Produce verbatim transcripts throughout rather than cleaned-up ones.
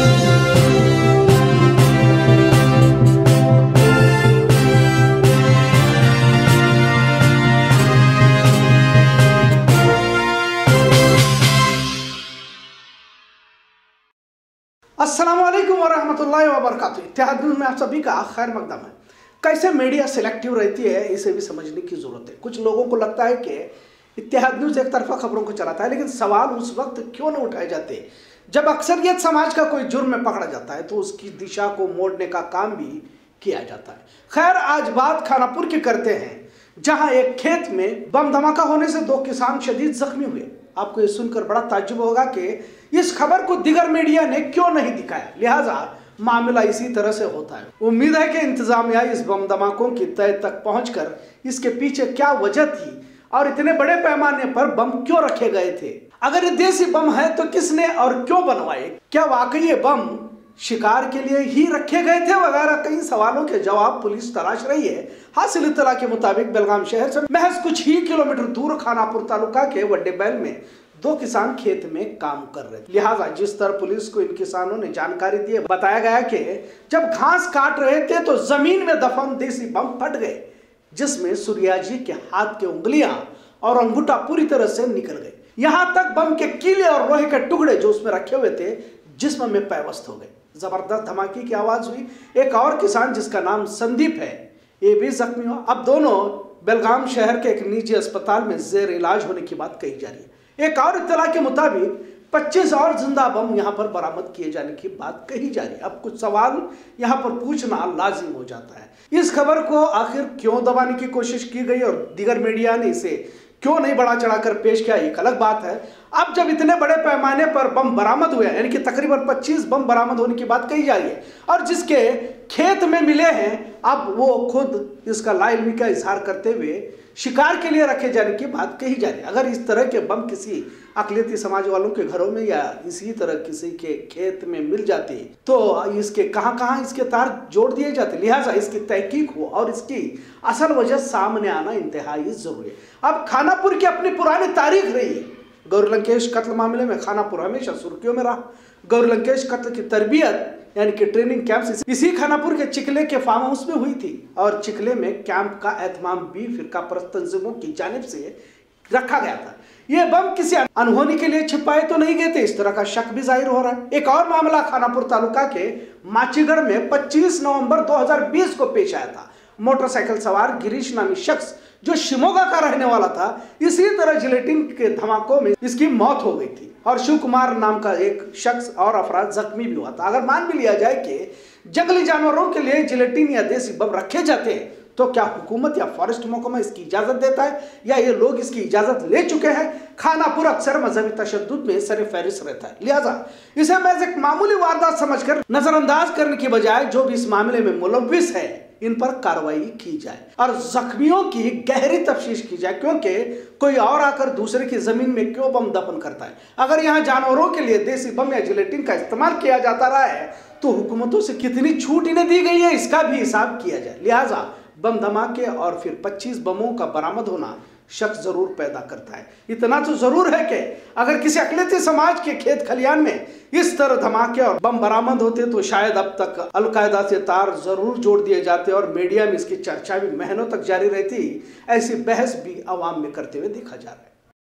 अस्सलाम वालेकुम वरहमतुल्लाहि वबरकातुहू। इत्तेहाद न्यूज़ में आप सभी का खैर मकदम है। कैसे मीडिया सिलेक्टिव रहती है इसे भी समझने की जरूरत है। कुछ लोगों को लगता है कि इत्तेहाद न्यूज़ एक तरफा खबरों को चलाता है, लेकिन सवाल उस वक्त क्यों न उठाए जाते जब अक्सरियत समाज का कोई जुर्म में पकड़ा जाता है तो उसकी दिशा को मोड़ने का काम भी किया जाता है। खैर, आज बात खानापुर की करते हैं, जहां एक खेत में बम धमाका होने से दो किसान शदीद जख्मी हुए। आपको ये सुनकर बड़ा ताज्जुब होगा कि इस खबर को दिगर मीडिया ने क्यों नहीं दिखाया, लिहाजा मामला इसी तरह से होता है। उम्मीद है कि इंतजामिया इस बम धमाकों की तय तक पहुंचकर इसके पीछे क्या वजह थी और इतने बड़े पैमाने पर बम क्यों रखे गए थे। अगर ये देसी बम है तो किसने और क्यों बनवाए, क्या वाकई ये बम शिकार के लिए ही रखे गए थे वगैरह कई सवालों के जवाब पुलिस तलाश रही है। हासिल इत्तला के मुताबिक बेलगाम शहर से महज कुछ ही किलोमीटर दूर खानापुर तालुका के वड्डे बैल में दो किसान खेत में काम कर रहे थे। लिहाजा जिस तरह पुलिस को इन किसानों ने जानकारी दी, बताया गया कि जब घास काट रहे थे तो जमीन में दफन देसी बम फट गए, जिसमें सूर्या जी के हाथ के उंगलियां और अंगूठा पूरी तरह से निकल गए। यहां तक बम के कीले और लोहे के टुकड़े जो उसमें रखे हुए थे जिस्म में पैवस्त हो गए। जबरदस्त धमाके की आवाज हुई। एक और किसान जिसका नाम संदीप है, ये भी जख्मी हुआ। अब दोनों बेलगाम शहर के एक निजी अस्पताल में जेर इलाज होने की बात कही जा रही है। एक और इत्तला के मुताबिक पच्चीस और जिंदा बम यहां पर बरामद किए जाने की बात कही जा रही है। अब कुछ सवाल यहां पर पूछना लाजिम हो जाता है। इस खबर को आखिर क्यों दबाने की कोशिश की गई और दीगर मीडिया ने इसे क्यों नहीं बढ़ा चढ़ाकर पेश किया, एक अलग बात है। अब जब इतने बड़े पैमाने पर बम बरामद हुए, यानी कि तकरीबन पच्चीस बम बरामद होने की बात कही जा रही है और जिसके खेत में मिले हैं, अब वो खुद इसका लाइल्मी का इजहार करते हुए शिकार के लिए रखे जाने की बात कही जा रही है। अगर इस तरह के बम किसी अकलियती समाज वालों के घरों में या इसी तरह किसी के खेत में मिल जाते तो इसके कहां कहां इसके तार जोड़ दिए जाते। लिहाजा इसकी तहकीक हो और इसकी असल वजह सामने आना इंतहाई जरूरी है। अब खानापुर की अपनी पुरानी तारीख रही है। गौरी लंकेश कत्ल मामले में खानापुर हमेशा सुर्खियों में रहा। गौरी लंकेश कत्ल की तरबियत यानी कि ट्रेनिंग कैंप इसी खानापुर के चिकले के फार्म हाउस में हुई थी और चिकले में कैंप का एहतमाम भी फिरका परस्त तंजीमों की जानिब से रखा गया था। ये बम किसी अनहोनी के लिए छिपाए तो नहीं गए थे, इस तरह का शक भी जाहिर हो रहा है। एक और मामला खानापुर तालुका के माचीगढ़ में पच्चीस नवंबर दो हज़ार बीस को पेश आया था। मोटरसाइकिल सवार गिरीश नामी शख्स जो शिमोगा का रहने वाला था, इसी तरह जिलेटिन के धमाकों में इसकी मौत हो गई थी और शिव कुमार नाम का एक शख्स और अफराद जख्मी भी हुआ था। अगर मान भी लिया जाए कि जंगली जानवरों के लिए जिलेटिन या देसी बम रखे जाते हैं तो क्या हुकूमत या फॉरेस्ट महकमा इसकी इजाजत देता है या ये लोग इसकी इजाजत ले चुके हैं? खानापुर अक्सर मजहबी तशद्दुद में सर फहरिस्त रहता है, लिहाजा इसे महज एक मामूली वारदात समझकर नजरअंदाज करने की बजाय जो भी इस मामले में मुलव्विस है इन पर कार्रवाई की जाए और जख्मियों की गहरी तफ्तीश की जाए, क्योंकि कोई और आकर दूसरे की जमीन में क्यों बम दफन करता है। अगर यहाँ जानवरों के लिए देसी बम या जिलेटिन का इस्तेमाल किया जाता रहा है तो हुकूमतों से कितनी छूट इन्हें दी गई है इसका भी हिसाब किया जाए। लिहाजा बम धमाके और फिर पच्चीस बमों का बरामद होना शक जरूर पैदा करता है। इतना तो जरूर है कि अगर किसी अकलियती समाज के खेत खलियान में इस तरह धमाके और बम बरामद होते तो शायद अब तक अलकायदा से तार जरूर जोड़ दिए जाते और मीडिया में इसकी चर्चा भी महीनों तक जारी रहती। ऐसी बहस भी अवाम में करते हुए देखा जा रहा है।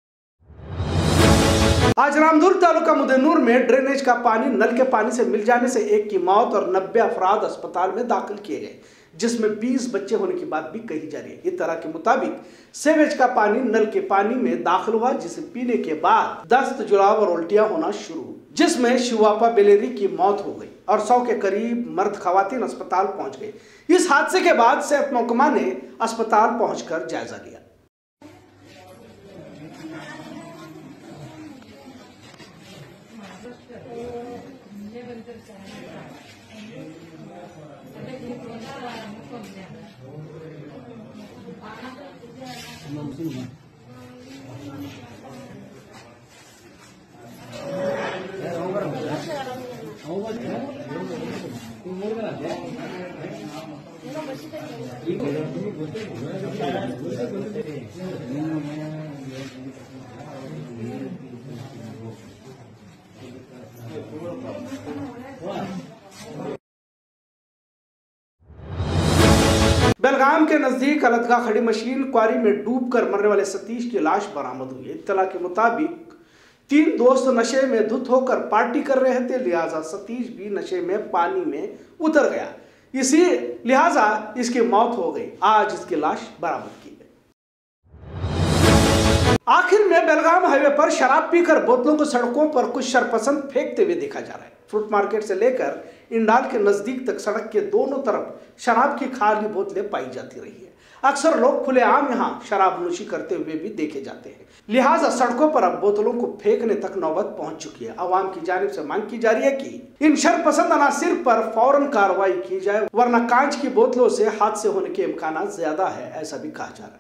आज रामधुर तालुका मुदेनूर में ड्रेनेज का पानी नल के पानी से मिल जाने से एक की मौत और नब्बे अफराद अस्पताल में दाखिल किए गए, जिसमें बीस बच्चे होने की बात भी कही जा रही है। इस तरह के मुताबिक सीवेज का पानी नल के पानी में दाखिल हुआ, जिसे पीने के बाद दस्त, जुलाब और उल्टियां होना शुरू, जिसमें शिवापा बेलेरी की मौत हो गई और सौ के करीब मर्द खवातीन अस्पताल पहुंच गए। इस हादसे के बाद सेहत महकमा ने अस्पताल पहुंचकर जायजा लिया। बेलगाम के नजदीक अलदगा खड़ी मशीन क्वारी में डूबकर मरने वाले सतीश की लाश बरामद हुई है। इत्तला के मुताबिक तीन दोस्त नशे में धुत होकर पार्टी कर रहे थे, लिहाजा सतीश भी नशे में पानी में उतर गया, इसी लिहाजा इसकी मौत हो गई। आज इसकी लाश बरामद की है। आखिर में बेलगाम हाईवे पर शराब पीकर बोतलों को सड़कों पर कुछ शरपसंद फेंकते हुए देखा जा रहा है। फ्रूट मार्केट से लेकर इंडाल के नजदीक तक सड़क के दोनों तरफ शराब की खाली बोतलें पाई जाती रही है। अक्सर लोग खुलेआम यहां शराब नोशी करते हुए भी देखे जाते हैं, लिहाजा सड़कों पर अब बोतलों को फेंकने तक नौबत पहुंच चुकी है। आवाम की जानिब से मांग की जा रही है कि इन शरपसंद अनासिर पर फौरन कार्रवाई की जाए, वरना कांच की बोतलों से हादसे होने के इम्कान ज्यादा है, ऐसा भी कहा जा रहा है।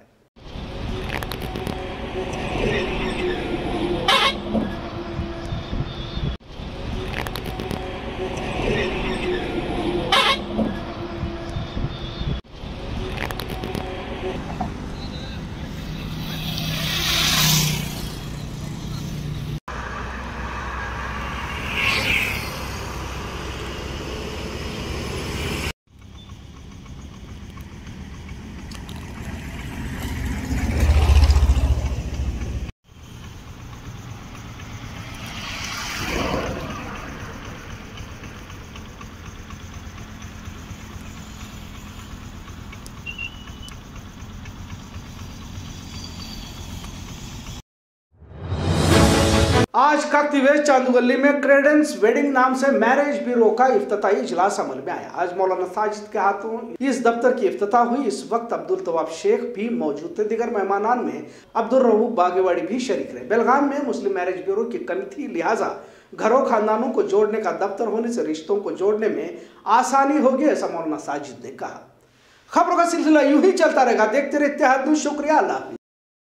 आज कक्तिवेश चांदूगली में क्रेडेंस वेडिंग नाम से मैरिज ब्यूरो का इफ्तिताई इजलास अमल में आया। आज मौलाना साजिद के हाथों इस दफ्तर की इफ्तिताह हुई। इस वक्त अब्दुल तवाब शेख भी मौजूद थे। दिगर मेहमानान में अब्दुल रऊफ बागेवाड़ी भी शरीक रहे। बेलगाम में मुस्लिम मैरिज ब्यूरो की कमी थी, लिहाजा घरों खानदानों को जोड़ने का दफ्तर होने से रिश्तों को जोड़ने में आसानी होगी, ऐसा मौलाना साजिद ने कहा। खबरों का सिलसिला यूं ही चलता रहेगा, देखते रहे इत्तेहाद न्यूज़। शुक्रिया, अल्लाह हाफिज़।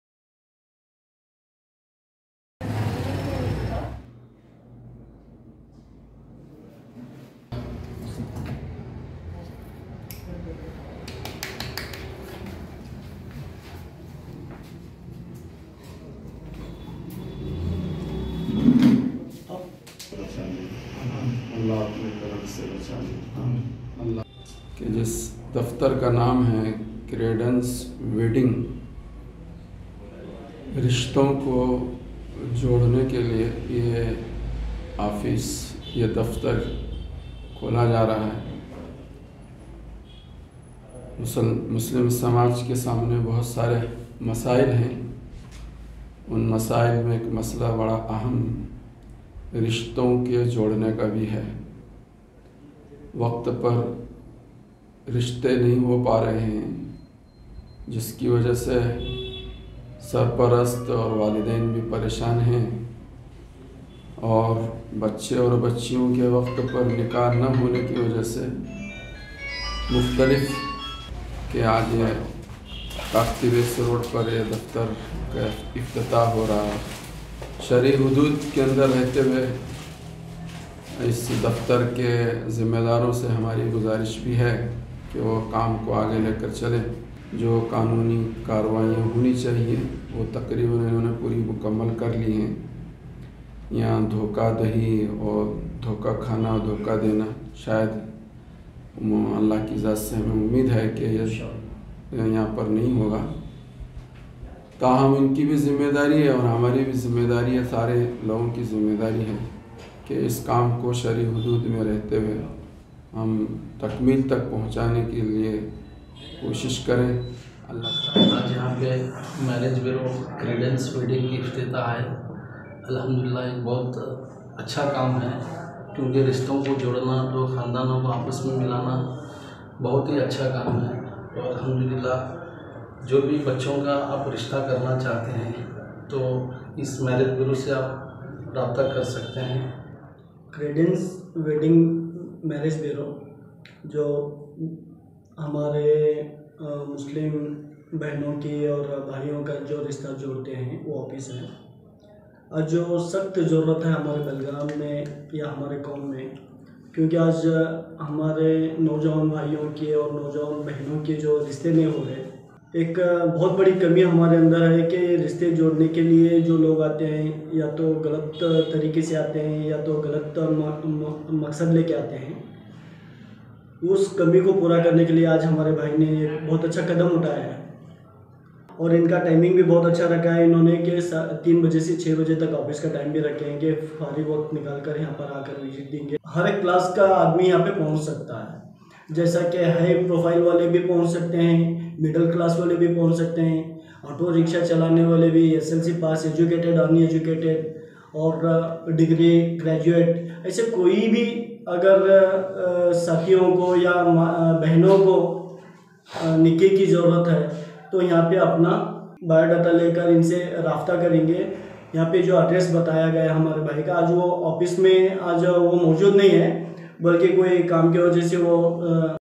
कि जिस दफ्तर का नाम है क्रेडेंस वेडिंग, रिश्तों को जोड़ने के लिए ये ऑफिस, ये दफ्तर खोला जा रहा है। मुस्लिम समाज के सामने बहुत सारे मसाइल हैं। उन मसाइल में एक मसला बड़ा अहम रिश्तों के जोड़ने का भी है। वक्त पर रिश्ते नहीं हो पा रहे हैं, जिसकी वजह से सरपरस्त और वालिदैन भी परेशान हैं, और बच्चे और बच्चियों के वक्त पर निकाह न होने की वजह से मुख्तलिफ के आज ये कक्तिवेश रोड पर यह दफ्तर का इफ्तिताह हो रहा है। शरई हुदूद के अंदर रहते हुए इस दफ्तर के ज़िम्मेदारों से हमारी गुजारिश भी है कि वो काम को आगे लेकर चलें। जो कानूनी कार्रवाइयाँ होनी चाहिए वो तकरीबन इन्होंने पूरी मुकम्मल कर ली हैं। यहाँ धोखा दही और धोखा खाना, धोखा देना शायद अल्लाह की ज़ात से हमें उम्मीद है कि ये यहाँ पर नहीं होगा। ताहम इनकी भी ज़िम्मेदारी है और हमारी भी ज़िम्मेदारी है, सारे लोगों की ज़िम्मेदारी है कि इस काम को शरई हुदूद में रहते हुए हम तकमील तक पहुँचाने के लिए कोशिश करें। अल्लाह। आज यहाँ पे मैरिज ब्यूरो क्रेडेंस वेडिंग की इफ्तिताह है। अल्हम्दुलिल्लाह एक बहुत अच्छा काम है, क्योंकि रिश्तों को जोड़ना, दो ख़ानदानों को आपस में मिलाना बहुत ही अच्छा काम है। और अल्हम्दुलिल्लाह जो भी बच्चों का आप रिश्ता करना चाहते हैं तो इस मैरिज ब्यूरो से आप रब्ता कर सकते हैं। क्रेडेंस वेडिंग मैरिज ब्यूरो जो हमारे मुस्लिम बहनों की और भाइयों का जो रिश्ता जोड़ते हैं वो ऑफिस है। और जो सख्त ज़रूरत है हमारे बेलगाम में या हमारे कौम में, क्योंकि आज हमारे नौजवान भाइयों के और नौजवान बहनों के जो रिश्ते नहीं हो रहे, एक बहुत बड़ी कमी हमारे अंदर है कि रिश्ते जोड़ने के लिए जो लोग आते हैं या तो गलत तरीके से आते हैं या तो गलत मकसद लेके आते हैं। उस कमी को पूरा करने के लिए आज हमारे भाई ने एक बहुत अच्छा कदम उठाया है और इनका टाइमिंग भी बहुत अच्छा रखा है इन्होंने कि तीन बजे से छः बजे तक ऑफिस का टाइम भी रखे हैं कि फारिग वक्त निकाल कर यहाँ पर आकर विजिट देंगे। हर एक क्लास का आदमी यहाँ पे पहुँच सकता है, जैसा कि हाई प्रोफाइल वाले भी पहुँच सकते हैं, मिडिल क्लास वाले भी पहुँच सकते हैं, ऑटो रिक्शा चलाने वाले भी, एसएलसी पास, एजुकेटेड, अनएजुकेटेड और डिग्री ग्रेजुएट, ऐसे कोई भी अगर साथियों को या बहनों को निकाह की ज़रूरत है तो यहाँ पे अपना बायोडाटा लेकर इनसे राब्ता करेंगे। यहाँ पे जो एड्रेस बताया गया है हमारे भाई का, आज वो ऑफिस में आज वो मौजूद नहीं है, बल्कि कोई काम की वजह से वो